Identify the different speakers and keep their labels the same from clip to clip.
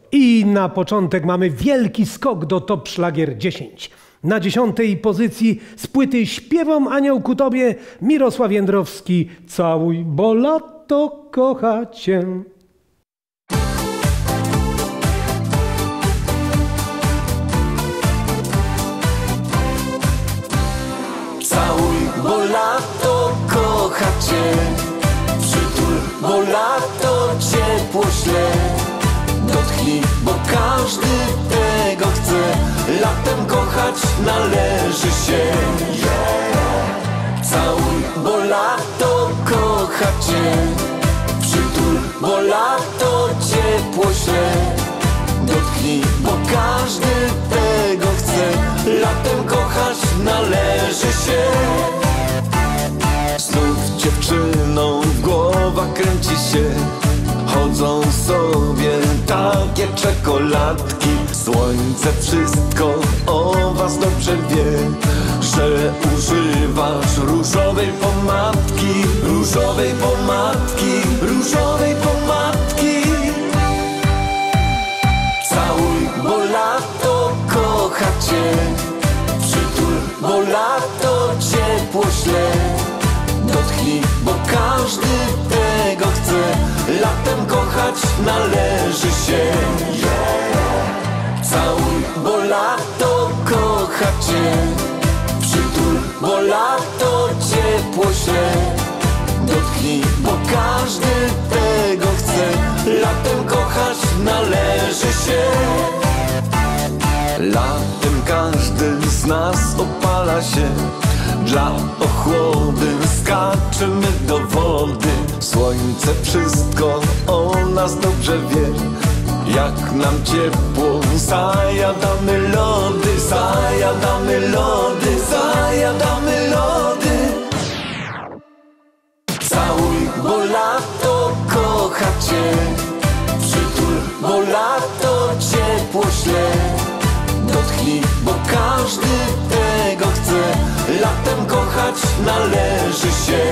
Speaker 1: I na początek mamy wielki skok do Top Szlagier 10. Na 10. pozycji z płyty Śpiewam aniołku tobie Mirosław Jędrowski Całuj, bo lato kocha cię.
Speaker 2: Całuj, bo lato kocha cię, przytul, bo lato ciepło śle. Dotknij, bo każdy tego chce, latem kochać należy się. Całuj, bo lato kocha cię, przytul, bo lato ciepło śle. Dotknij, bo każdy tego chce, latem kochać należy się. Znów dziewczyną głowa kręci się, chodzą sobie takie czekoladki. Słońce wszystko o was dobrze wie, że używasz różowej pomadki, różowej pomadki, różowej pomadki. Całuj, bo lato kocha cię, przytul, bo lato ciepło śle. Dotknij, bo każdy tego chce, latem kochać należy się. Całuj, bo lato kocha cię, przytul, bo lato ciepło śle. Dotknij, bo każdy tego chce, latem kochać należy się. Latem każdy z nas opala się, dla ochłody skaczemy do wody. Słońce wszystko o nas dobrze wie, jak nam ciepło zajadamy lody, zajadamy lody, zajadamy lody. Całuj, bo lato kocha cię, przytul, bo lato ciepło śle. Dotknij, bo każdy tego chce, latem kochać należy się.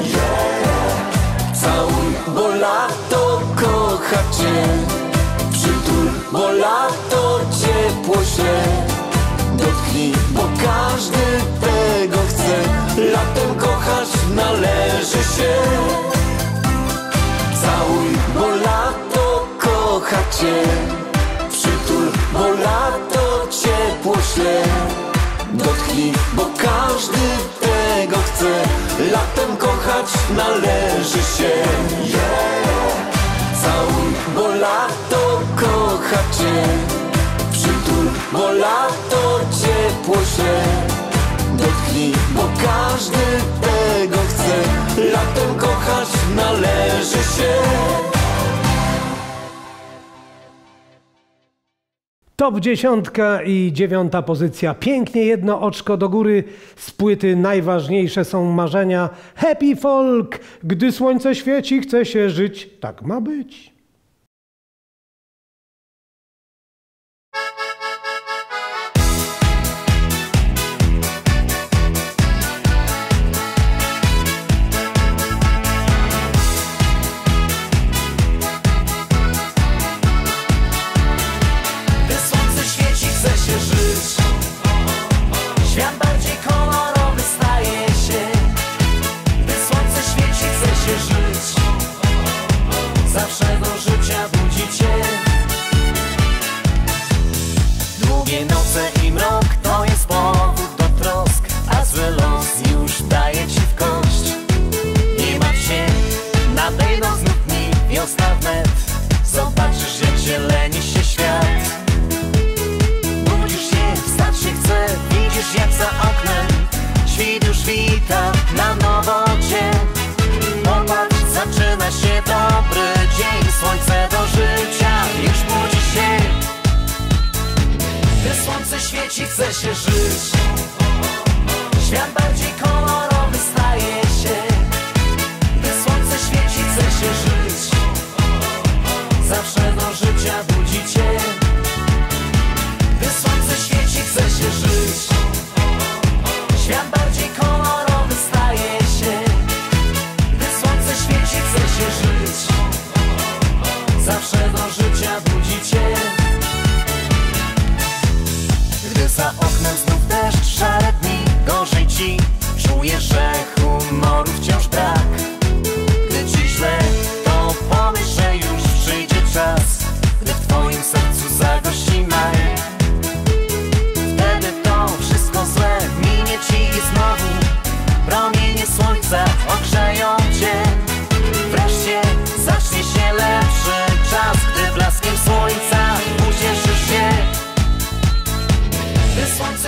Speaker 2: Całuj, bo lato kocha cię, przytul, bo lato ciepło śle. Dotknij, bo każdy tego chce, latem kochać należy się. Całuj, bo lato kocha cię, przytul, bo lato ciepło śle. Dotknij, bo każdy tego chce, latem kochać należy się. Całuj, bo lato kocha cię, przytul, bo lato ciepło śle. Dotknij, bo każdy tego chce, latem kochać należy się.
Speaker 1: Top 10 i 9. pozycja. Pięknie jedno oczko do góry z płyty Najważniejsze są marzenia. Happy folk, gdy słońce świeci, chce się żyć. Tak ma być.
Speaker 2: Świat bardziej kolorowy staje się, gdy słońce świeci, chce się żyć. Zawsze do życia budzi cię. Długie noce i mrok to jest powód do trosk, a zły los już daje ci w kość. Nie martw się, nadejdą znów dni, wiosna wnet. Zobaczysz, jak zieleni się świat. Wstać się chce, widzisz jak za oknem świt już wita na nowo cię. Popatrz, zaczyna się dobry dzień, słońce do życia już budzi się. Gdy słońce świeci, chce się żyć. Świat bardziej kolorowy staje się, gdy słońce świeci, chce się żyć. Zawsze do życia budzi cię. Gdy słońce świeci, chce się żyć. Świat bardziej kolorowy staje się, gdy słońce świeci, chce się żyć. Zawsze do życia budzi cię.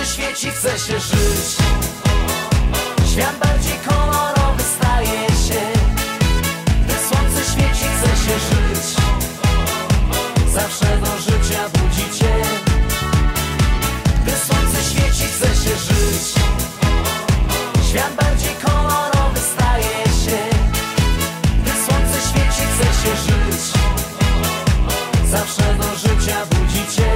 Speaker 2: słońce świeci, chce się żyć. Świat bardziej kolorowy staje się. Gdy słońce świeci, chce się żyć. Zawsze do życia budzi cię. Gdy słońce świeci, chce się żyć. Świat bardziej kolorowy staje się. Gdy słońce świeci, chce się żyć. Zawsze do życia budzi cię.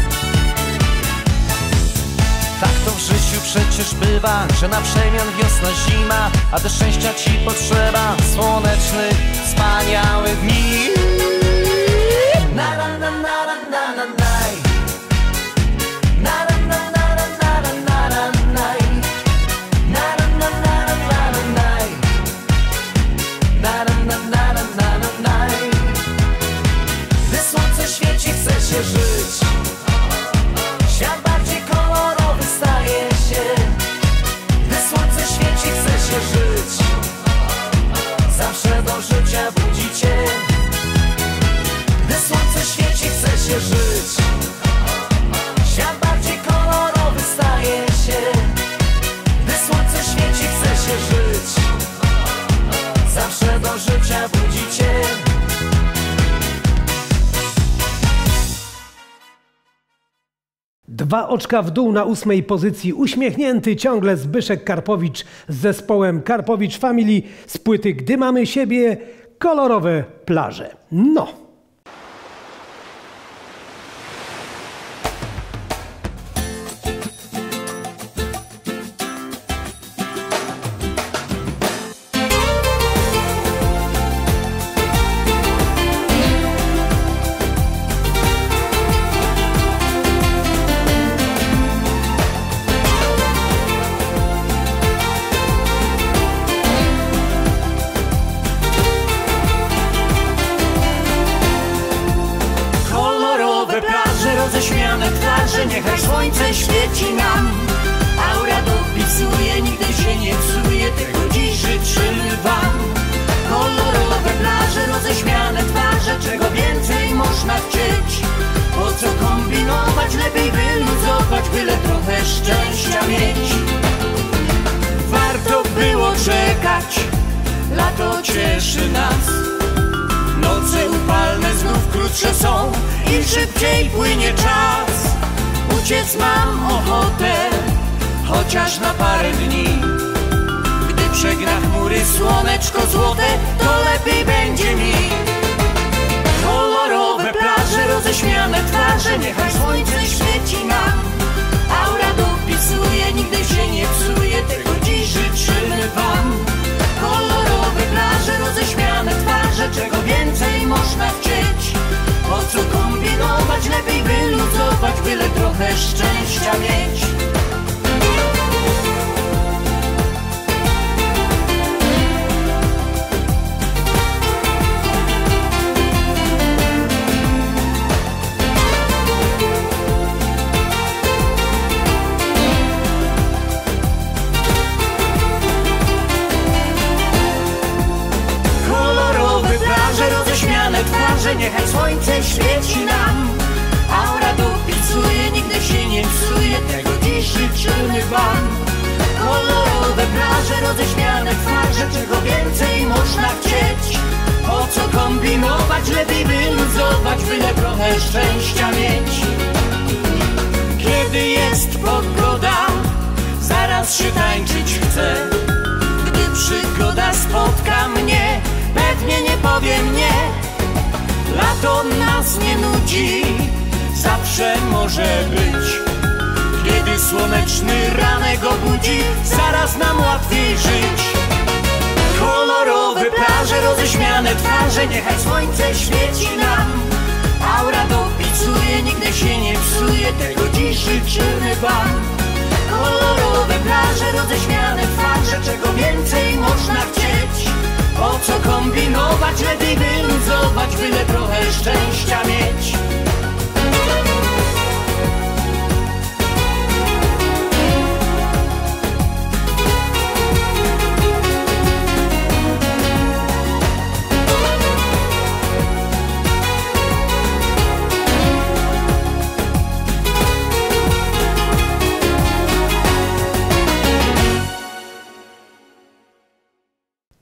Speaker 2: Tak to w życiu przecież bywa, że na przemian wiosna, zima, a do szczęścia ci potrzeba słonecznych, wspaniałych dni. Na na na na na na na naj. Na na na na na na na na naj. Na na na na na na naj. Na na na na na na naj. Gdy słońce świeci, chce się żyć. Świat bardziej kolorowy staje się. Gdy słońce świeci, chce się żyć. Zawsze do życia budzi cię. Gdy słońce świeci, chce się żyć. Świat bardziej kolorowy staje się. Gdy słońce świeci, chce się żyć. Zawsze do życia budzi cię.
Speaker 1: Dwa oczka w dół na 8. pozycji. Uśmiechnięty ciągle Zbyszek Karpowicz z zespołem Karpowicz Family z płyty Gdy mamy siebie, kolorowe plaże. No.
Speaker 2: Roześmiane twarze, niechaj słońce świeci nam. Aura dopisuje, nigdy się nie psuje, tego dziś życzymy wam. Kolorowe plaże, roześmiane twarze, czego więcej można chcieć? Po co kombinować, lepiej wyluzować, byle trochę szczęścia mieć. Warto było czekać, lato cieszy nas. Noce upalne znów krótsze są i szybciej płynie czas. Uciec mam ochotę, chociaż na parę dni. Gdy przegna chmury słoneczko złote, to lepiej będzie mi. Kolorowe plaże, roześmiane twarze, niechaj słońce świeci nam. Aura dopisuje, nigdy się nie psuje, tego dziś życzymy wam. Kolorowe plaże, roześmiane twarze, czego więcej można chcieć? Po co kombinować, lepiej wyluzować, byle trochę szczęścia mieć. Roześmiane twarze, niechaj słońce świeci nam. Aura dopisuje, nigdy się nie psuje, tego dziś życzymy wam. Kolorowe plaże, roześmiane twarze, czego więcej można chcieć? Po co kombinować, lepiej wyluzować, byle trochę szczęścia mieć. Kiedy jest pogoda, zaraz się tańczyć chce. Gdy przygoda spotka mnie, pewnie nie powiem nie. Lato nas nie nudzi, zawsze może być. Kiedy słoneczny ranek obudzi, zaraz nam łatwiej żyć. Kolorowe plaże, roześmiane twarze, niechaj słońce świeci nam. Aura dopisuje, nigdy się nie psuje, tego dziś życzymy wam. Kolorowe plaże, roześmiane twarze, czego więcej można chcieć? Po co kombinować, lepiej wyluzować, byle trochę szczęścia mieć.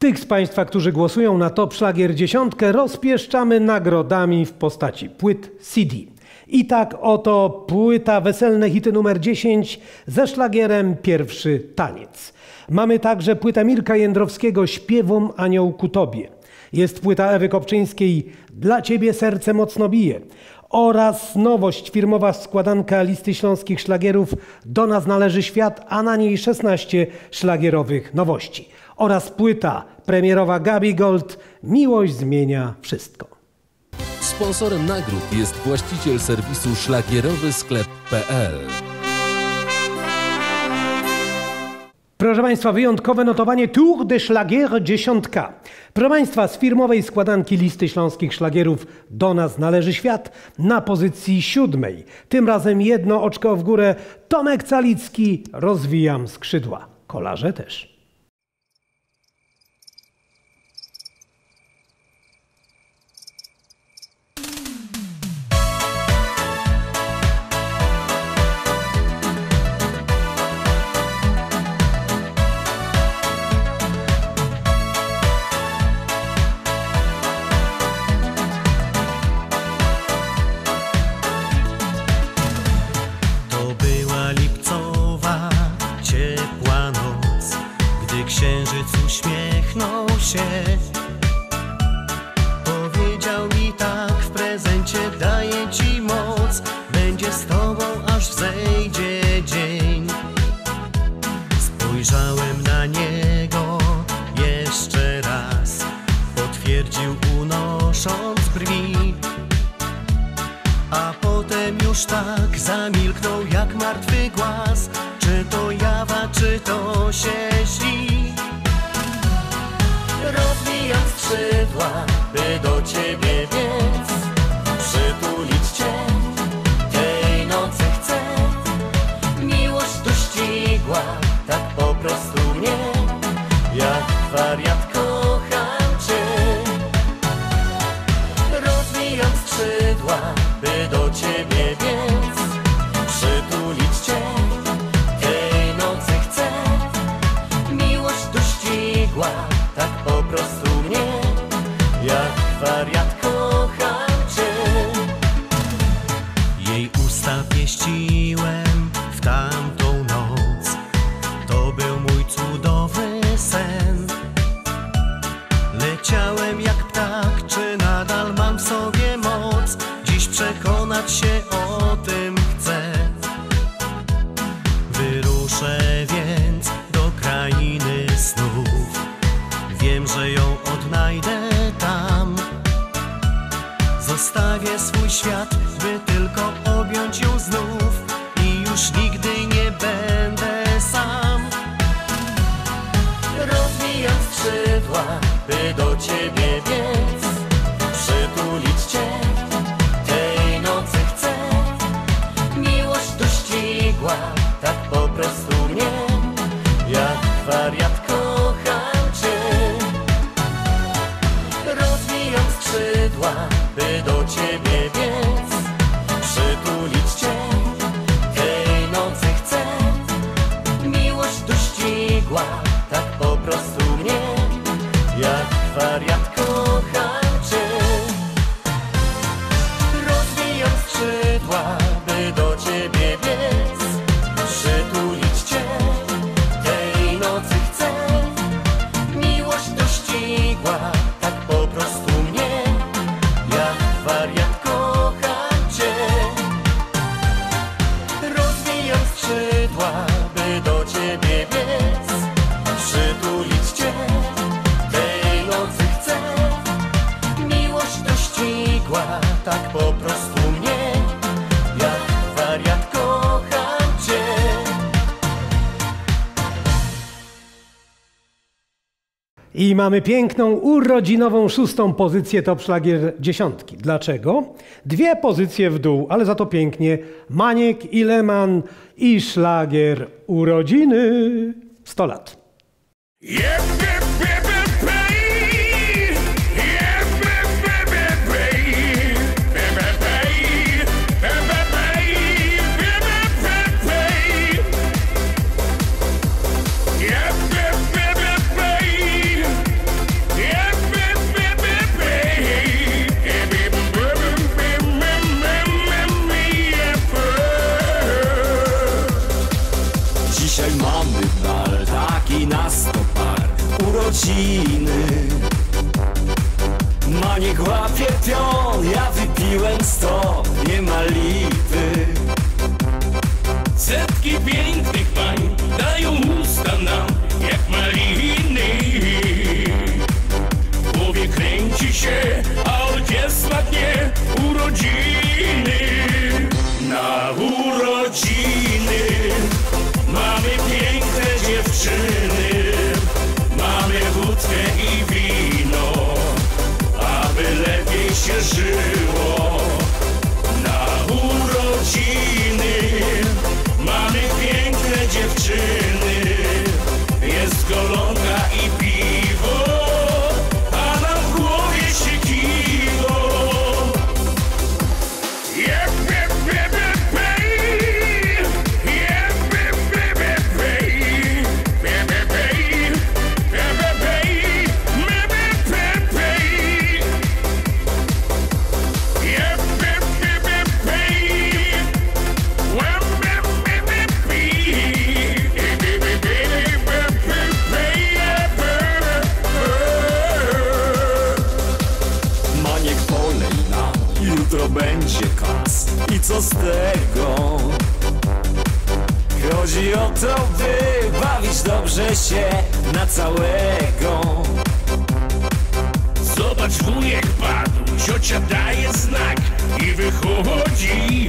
Speaker 1: Tych z Państwa, którzy głosują na Top Szlagier 10, rozpieszczamy nagrodami w postaci płyt CD. I tak oto płyta Weselne hity numer 10 ze szlagierem Pierwszy taniec. Mamy także płytę Mirka Jędrowskiego Śpiewom aniołku tobie. Jest płyta Ewy Kopczyńskiej Dla ciebie serce mocno bije. Oraz nowość, firmowa składanka listy śląskich szlagierów Do nas należy świat, a na niej 16 szlagierowych nowości. Oraz płyta premierowa Gabi Gold Miłość zmienia wszystko.
Speaker 3: Sponsorem nagród jest właściciel serwisu szlagierowysklep.pl.
Speaker 1: Proszę Państwa, wyjątkowe notowanie Tour de Szlagier 10. Proszę Państwa, z firmowej składanki listy śląskich szlagierów Do nas należy świat na pozycji 7. Tym razem 1 oczko w górę. Tomek Calicki, Rozwijam skrzydła. Kolarze też.
Speaker 4: Uśmiechnął się, powiedział mi tak w prezencie, daję ci moc, będzie z tobą aż wzejdzie dzień. Spojrzałem na niego jeszcze raz, potwierdził unosząc brwi, a potem już tak zamilknął jak martwy głaz. Czy to jawa, czy to się śni? Rozwijam skrzydła, by do ciebie biec, przytulić cię, tej nocy chcę. Miłość dościgła tak po prostu mnie, jak wariat kocham cię. Rozwijam skrzydła, by do ciebie biec, przytulić cię, tej nocy chcę. Miłość dościgła tak po prostu mnie, jak wariat kocham cię. Jej usta pieściłem w tamtą noc, to był mój cudowny sen. Leciałem jak ptak, czy nadal mam w sobie moc? Dziś przekonać się o tym chcę. Wyruszę więc do krainy snów, wiem, że ją odnajdę tam. Zostawię swój świat, by tylko objąć ją znów i już nigdy nie będę sam. Rozwijam skrzydła, by do ciebie biec, przytulić cię, tej nocy chcę. Miłość dościgła tak po prostu mnie, jak wariat kocham cię. Rozwijam skrzydła, by do ciebie biec, przytulić cię, tej nocy chcę. Miłość dościgła tak po prostu mnie, jak wariat kocham cię. Rozwijam skrzydła, by do ciebie biec, przytulić cię, tej nocy chcę. Miłość dościgła tak po prostu mnie, jak wariat kocham cię. Rozwijam skrzydła, by do ciebie biec, przytulić cię, tej nocy chcę. Miłość dościgła tak po prostu mnie, jak wariat kocham cię.
Speaker 1: I mamy piękną, urodzinową 6. pozycję Top Szlagier 10. Dlaczego? 2 pozycje w dół, ale za to pięknie. Maniek i Leman i szlagier urodziny 100 lat.
Speaker 2: Maniek łapie pion, ja wypiłem 100, nie ma lipy.
Speaker 5: Setki pięknych pań dają usta nam jak maliny. W głowie kręci się, a ojciec smaknie urodziny. Na urodziny mamy piękne dziewczyny, mamy wódkę i wino, aby lepiej się żyło. Na urodziny mamy piękne dziewczyny, jest golonka i piwo, a nam w głowie się kiwo.
Speaker 2: Maniek polej nam, jutro będzie kas. I co z tego? Chodzi o to, by bawić dobrze się na całego.
Speaker 5: Zobacz, wujek padł, ciocia daje znak i wychodzi.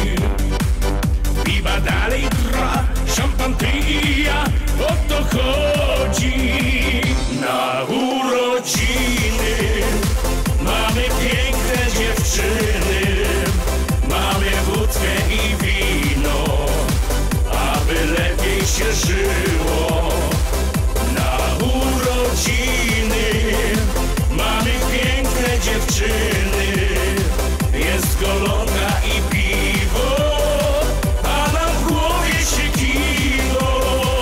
Speaker 5: Piwa dalej trwa, szampan pija, o to chodzi. Na urodziny mamy piękne dziewczyny, mamy wódkę i wino, aby lepiej się żyło. Na urodziny mamy piękne dziewczyny, jest golonka i piwo, a nam w głowie się kiwo.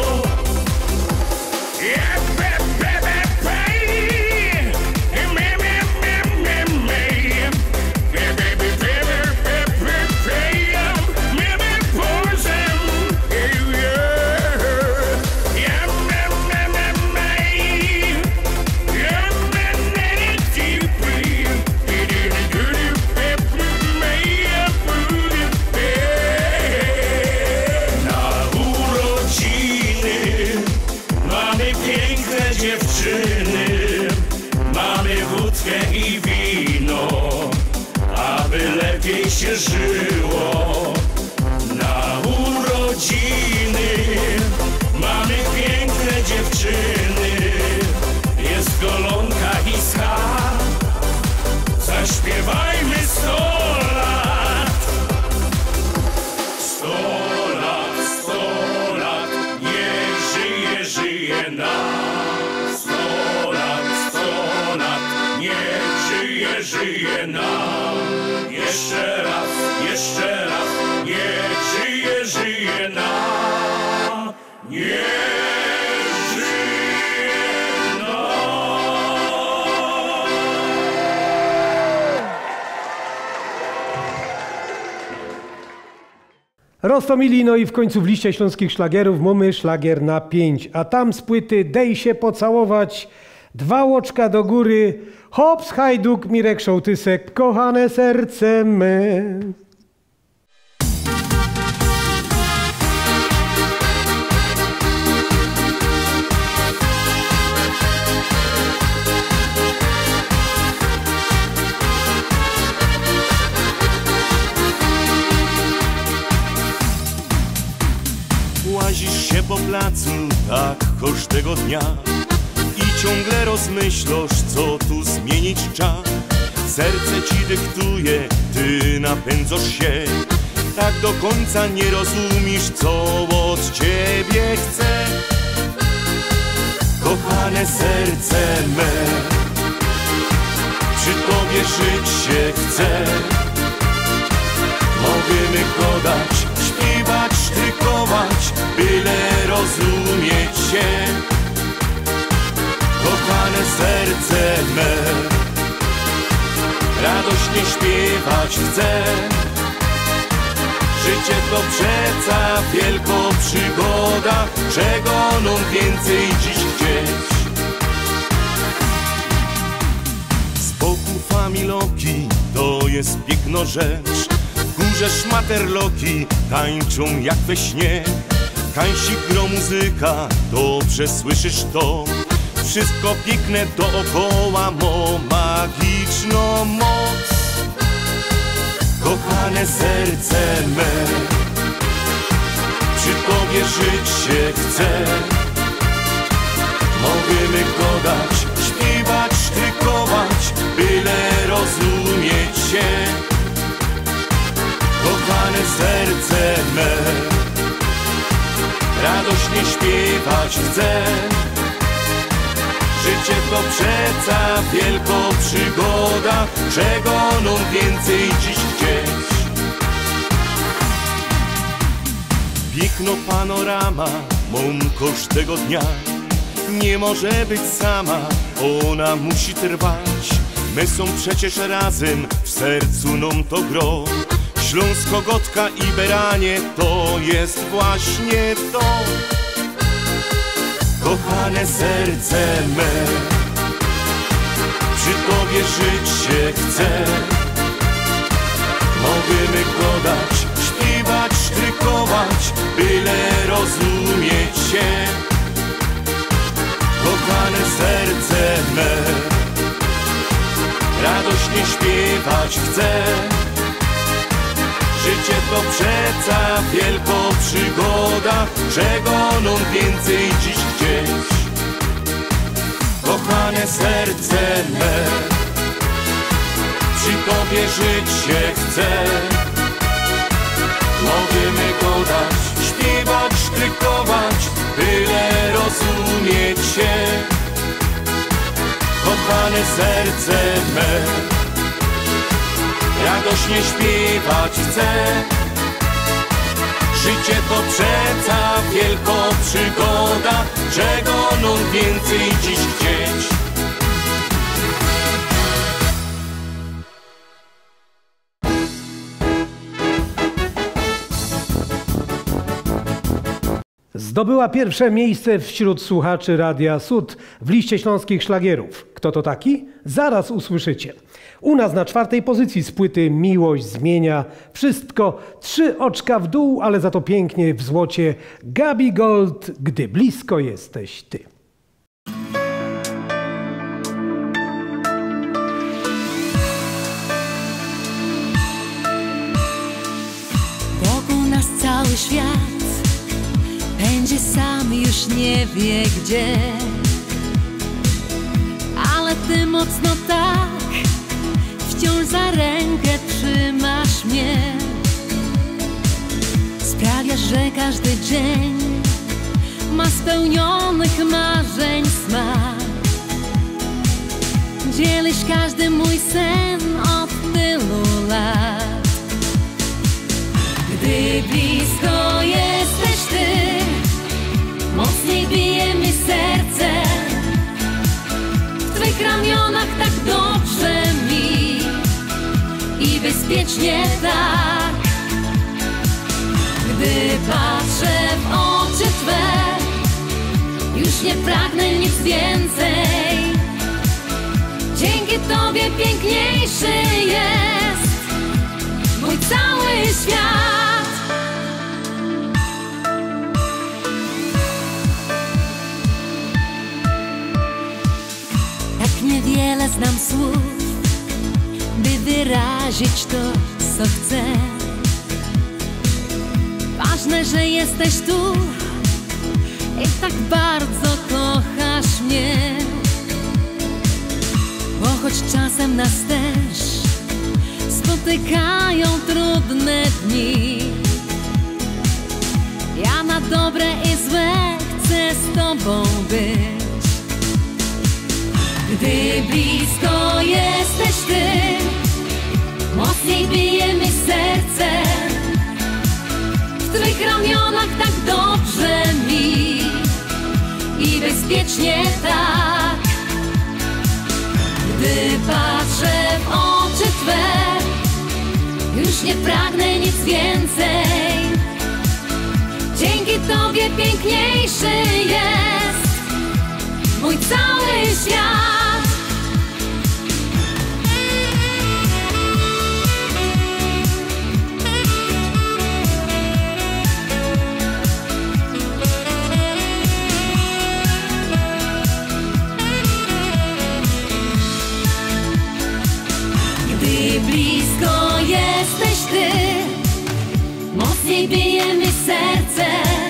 Speaker 5: Dziewczyny, mamy wódkę i wino, aby lepiej się żyło. Na urodziny mamy piękne dziewczyny, jest golonka i schab. Zaśpiewajmy 100 lat. 100 lat, 100 lat, niech żyje, żyje nam. Żyje nam. Jeszcze raz, niech żyje, żyje nam. Niech żyje nam.
Speaker 1: Roztomili, no i w końcu w liście śląskich szlagierów mamy szlagier na 5, a tam z płyty Dej się pocałować, 2 łoczka do góry, Hops, Hajduk, Mirek Szołtysek, kochane serce me.
Speaker 4: Łazisz się po placu tak każdego dnia i ciągle rozmyślasz, co tu zmienić czas. Serce ci dyktuje, ty napędzasz się, tak do końca nie rozumiesz, co od ciebie chce. Kochane serce me, przy tobie żyć się chce. Możemy kodać, śpiewać, sztrykować, byle rozumieć się. Kochane serce me, radośnie śpiewać chcę. Życie to przeca wielka przygoda, czego nam więcej dziś chcieć. Spokój kamiloki, to jest piękno rzecz. W górze szmaterloki tańczą jak we śnie. Kańsik gro muzyka, dobrze słyszysz to. Wszystko piękne dookoła mo magiczną moc. Kochane serce me, przy Tobie żyć się chce. Możemy gadać, śpiewać, sztrykować, byle rozumieć się. Kochane serce me, radośnie śpiewać chcę. Życie to przeca wielka przygoda, czego nam więcej dziś chcieć. Piękno panorama, mą każdego dnia. Nie może być sama, ona musi trwać. My są przecież razem, w sercu nam to gro. Śląsko-Gotka i Beranie, to jest właśnie to. Kochane serce me, przy Tobie żyć się chce. Możemy gadać, śpiewać, sztrykować, byle rozumieć się. Kochane serce me, radośnie śpiewać chcę. Życie to przeca wielka przygoda, czego nam więcej dziś chcieć. Kochane serce me, przy Tobie żyć się chce. Możemy gadać, śpiewać, sztrykować, byle rozumieć się. Kochane serce me, radośnie śpiewać chcę. Życie to przeca wielka przygoda, czego nam więcej dziś chcieć.
Speaker 1: Zdobyła pierwsze miejsce wśród słuchaczy Radia Sud w liście śląskich szlagierów. Kto to taki? Zaraz usłyszycie. U nas na 4. pozycji z płyty Miłość zmienia wszystko. 3 oczka w dół, ale za to pięknie w złocie. Gabi Gold, gdy blisko jesteś ty.
Speaker 6: Wokół nas cały świat będzie sam, już nie wie gdzie. Ale ty mocno tak wciąż za rękę trzymasz mnie. Sprawiasz, że każdy dzień ma spełnionych marzeń smak. Dzielisz każdy mój sen od tylu lat. Gdy blisko jesteś ty, mocniej bije mi serce. W twych ramionach tak dobrze mi i bezpiecznie tak. Gdy patrzę w oczy twe, już nie pragnę nic więcej. Dzięki Tobie piękniejszy jest mój cały świat. Tak niewiele znam słów, by wyrazić to, co chcę. Ważne, że jesteś tu i tak bardzo kochasz mnie. Bo choć czasem nas też spotykają trudne dni, ja na dobre i złe chcę z Tobą być. Gdy blisko jesteś ty, mocniej bije mi serce. W twych ramionach tak dobrze mi i bezpiecznie tak. Gdy patrzę w oczy twe, już nie pragnę nic więcej. Dzięki Tobie piękniejszy jest mój cały świat. Mocniej bije mi serce,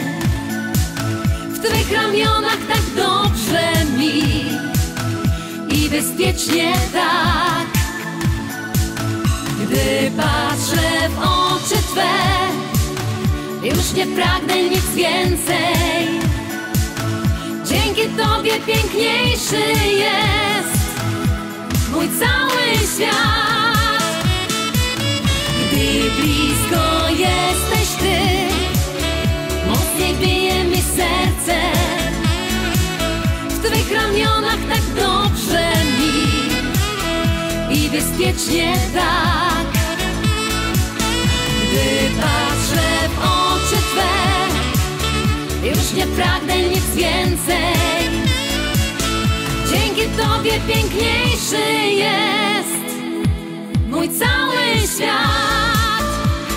Speaker 6: w Twych ramionach tak dobrze mi i bezpiecznie tak. Gdy patrzę w oczy Twe, już nie pragnę nic więcej. Dzięki Tobie piękniejszy jest mój cały świat. Gdy blisko jesteś Ty, mocniej bije mi serce, w Twych ramionach tak dobrze mi i bezpiecznie tak. Gdy patrzę w oczy Twe, już nie pragnę nic więcej. Dzięki Tobie piękniejszy jest mój cały świat.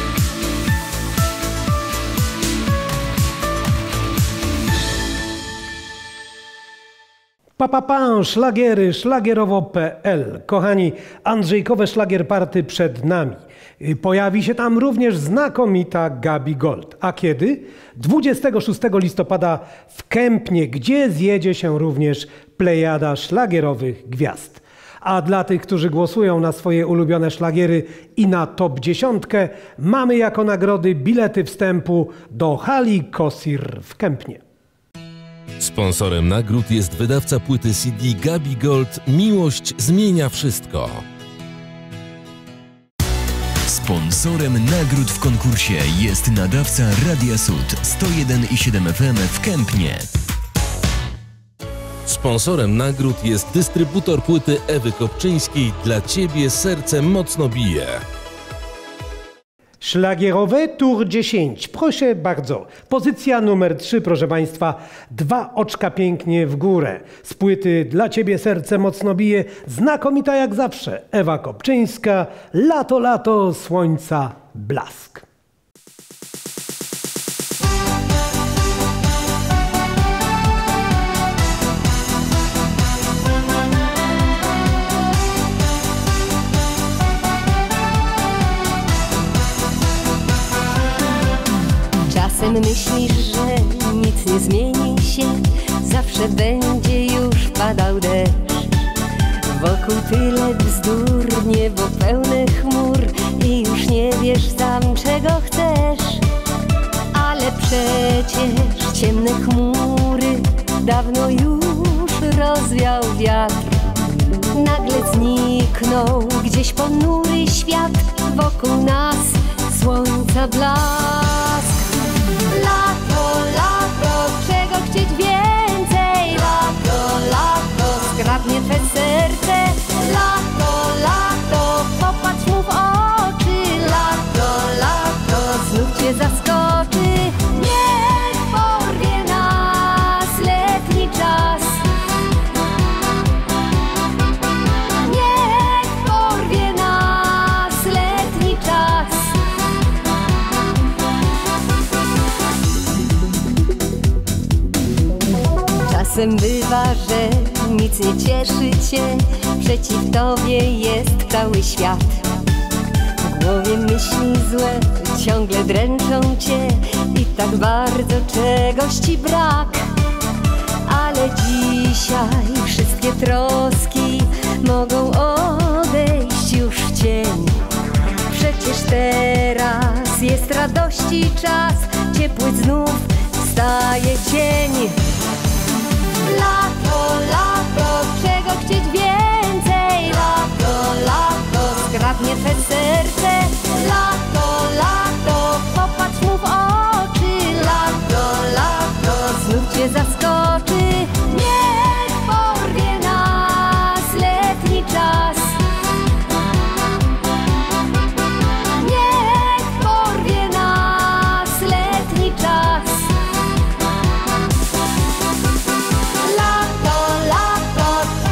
Speaker 1: Szlagiery, szlagierowo.pl. Kochani, Andrzejkowe szlagierparty przed nami. Pojawi się tam również znakomita Gabi Gold. A kiedy? 26 listopada w Kępnie, gdzie zjedzie się również plejada szlagierowych gwiazd. A dla tych, którzy głosują na swoje ulubione szlagiery i na top 10, mamy jako nagrody bilety wstępu do hali Kosir w Kępnie.
Speaker 3: Sponsorem nagród jest wydawca płyty CD Gabi Gold. Miłość zmienia wszystko.
Speaker 7: Sponsorem nagród w konkursie jest nadawca Radia Sud 101,7 FM w Kępnie.
Speaker 3: Sponsorem nagród jest dystrybutor płyty Ewy Kopczyńskiej. Dla Ciebie serce mocno bije.
Speaker 1: Szlagierowe Tour 10. Proszę bardzo. Pozycja numer 3, proszę Państwa. 2 oczka pięknie w górę. Z płyty Dla Ciebie serce mocno bije. Znakomita jak zawsze. Ewa Kopczyńska. Lato, lato, słońca, blask.
Speaker 8: Czasem myślisz, że nic nie zmieni się, zawsze będzie już padał deszcz. Wokół tyle bzdur, niebo pełne chmur i już nie wiesz sam czego chcesz. Ale przecież ciemne chmury dawno już rozwiał wiatr. Nagle zniknął gdzieś ponury świat, wokół nas słońca blask. Lato, lato, czego chcieć więcej? Lato, lato, zgrabnie twe serce. Lato, lato, popatrz mu w oczy. Lato, lato, znów cię zaskoczy. Niech porwie nas letni czas. Niech porwie nas letni czas. Czasem bywa, że nic nie cieszy cię, przeciw tobie jest cały świat. W głowie myśli złe ciągle dręczą cię i tak bardzo czegoś ci brak. Ale dzisiaj wszystkie troski mogą odejść już w cień. Przecież teraz jest radości czas, ciepły znów wstaje cień. Lato, lato, czego chcieć więcej? Lato, lato, zgrabnie twe serce. Lato, lato, popatrz mu w oczy. Lato, lato, znów cię zaskoczy. Niech porwie nas letni czas. Niech porwie nas letni czas. Lato, lato,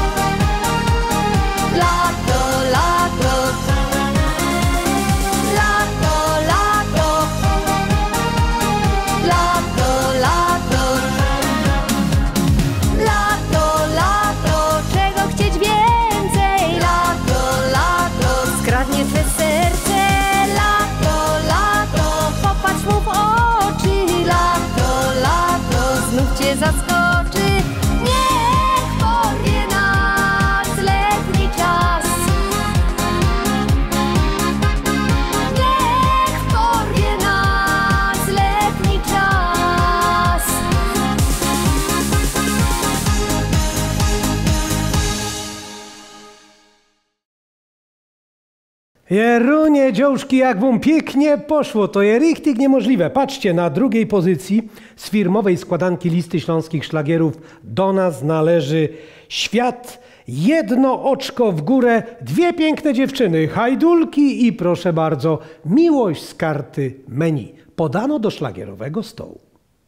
Speaker 1: Jerunie, dziążki, jak wam pięknie poszło, to jest richtig niemożliwe. Patrzcie, na drugiej pozycji z firmowej składanki listy śląskich szlagierów do nas należy Świat, jedno oczko w górę, dwie piękne dziewczyny, hajdulki i proszę bardzo, Miłość z karty menu. Podano do szlagierowego stołu.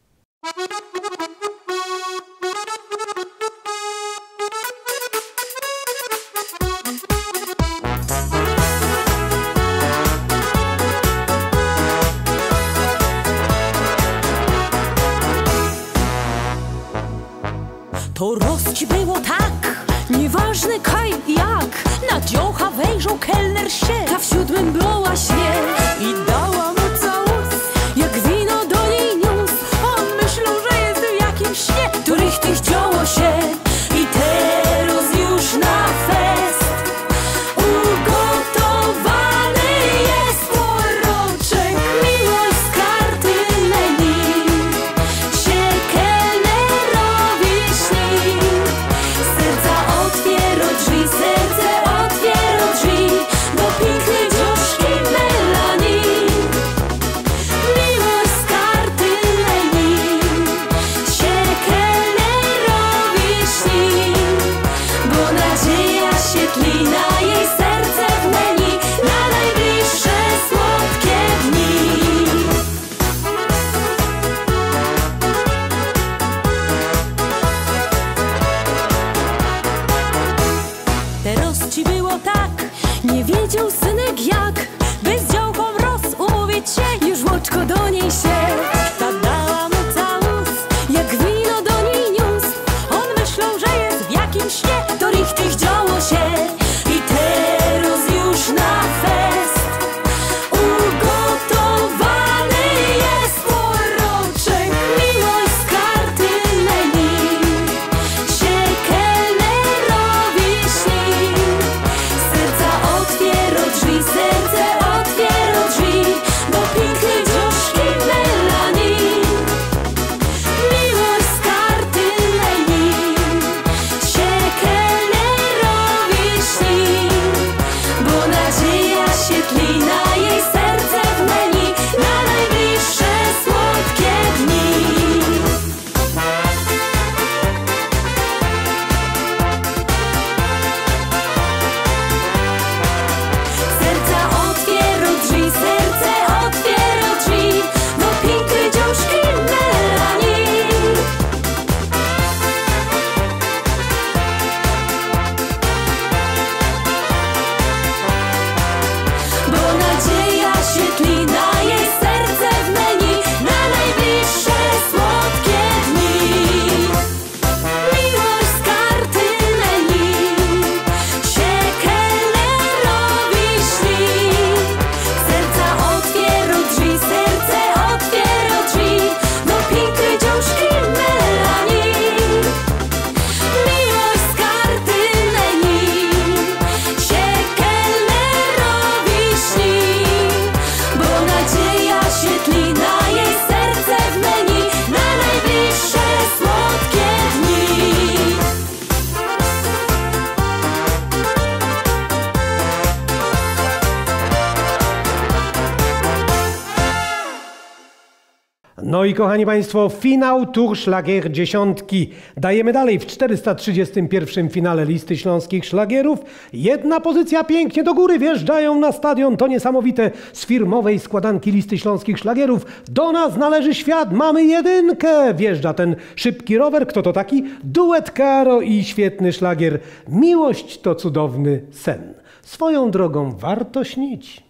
Speaker 6: To rozci było tak, nieważne kaj jak. Na dziołcha wejrzał kelner się, ta w siódmym była świet i dała mu całus, jak wino do niej niósł. On myślał, że jest w jakimś śnie, to richtig działo się i teraz już na fest ugotowany jest poroczek. Miłość z karty menu się kelnerowi śni. Serce otwiera drzwi, do pięknej dziewczynki Melanii. Miłość z karty menu się kelnerowi śni, bo nadzieja się tli na jej serce w menu na najbliższe słodkie dni. Teraz ci było tak, nie wiedział synek jak, by z działką umówić się, już łoczko do niej się. Ta dała mu całus, jak wino do niej niósł. On myślał, że jest w jakimś śnie, to richtig działo się i teraz już na fest ugotowany jest poroczek. Miłość z karty menu się kelnerowi śni. Serce otwiera drzwi, do pięknej dziewczynki Melanii. Miłość z karty menu się kelnerowi śni, bo nadzieja się tli na jej serce w menu na najbliższe słodkie dni. Serce otwiera drzwi, do pięknej dziewczynki Melanii. Bo nadzieja się tli na jej serce w menu na najbliższe słodkie dni. Miłość z karty menu się kelnerowi śni. Serce otwiera drzwi, do pięknej dziewczynki Melanii. Miłość z karty menu się kelnerowi śni, bo nadzieja się tli na jej serce w menu na najbliższe słodkie dni.
Speaker 1: No i kochani Państwo, finał Tour Szlagier dziesiątki. Dajemy dalej w 431 finale listy śląskich szlagierów. Jedna pozycja pięknie do góry, wjeżdżają na stadion, to niesamowite. Z firmowej składanki listy śląskich szlagierów do nas należy Świat, mamy jedynkę. Wjeżdża ten szybki rower, kto to taki? Duet Karo i świetny szlagier. Miłość to cudowny sen. Swoją drogą warto śnić.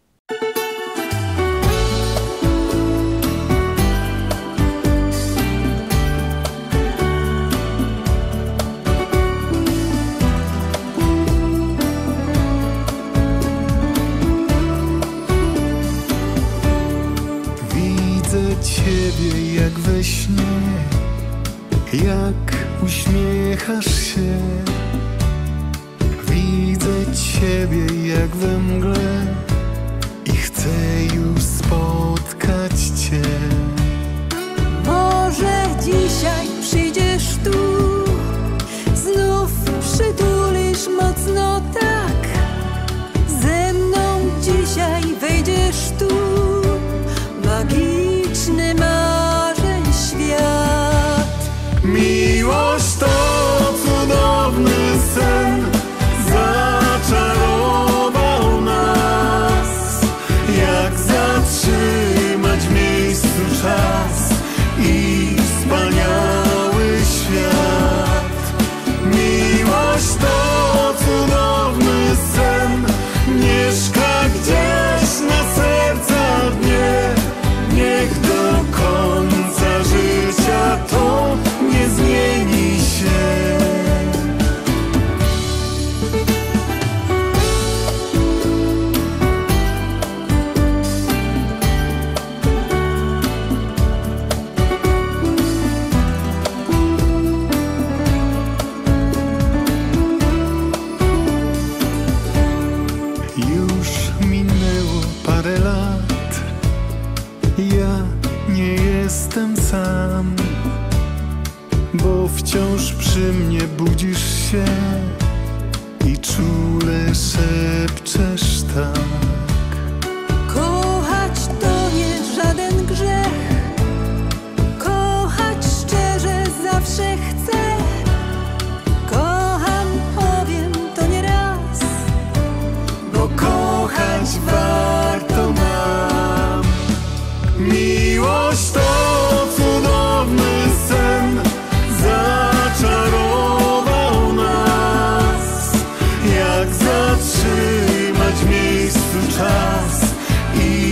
Speaker 9: Ciebie jak we śnie, jak uśmiechasz się. Widzę Ciebie jak we mgle i chcę już spotkać Cię.
Speaker 6: Może dzisiaj przyjdziesz tu, znów przytulisz mocno tak, ze mną będziesz tu, magiczny marzeń świat.
Speaker 9: Miłość to cudowny sen, zaczarował nas. Jak zatrzymać w miejscu czas i wspaniały świat. Miłość to cudowny sen, mieszka gdzieś na serca dnie. Niech do końca życia to nie zmieni się. Już minęło parę lat, ja nie jestem sam, bo wciąż przy mnie budzisz się i czule szepczesz tak.
Speaker 6: Kochać to nie żaden grzech, kochać szczerze zawsze chcę. Kocham, powiem to nie raz,
Speaker 9: Bo kochać warto nam. Miłość to cudowny sen, zaczarował nas. Jak zatrzymać w miejscu czas i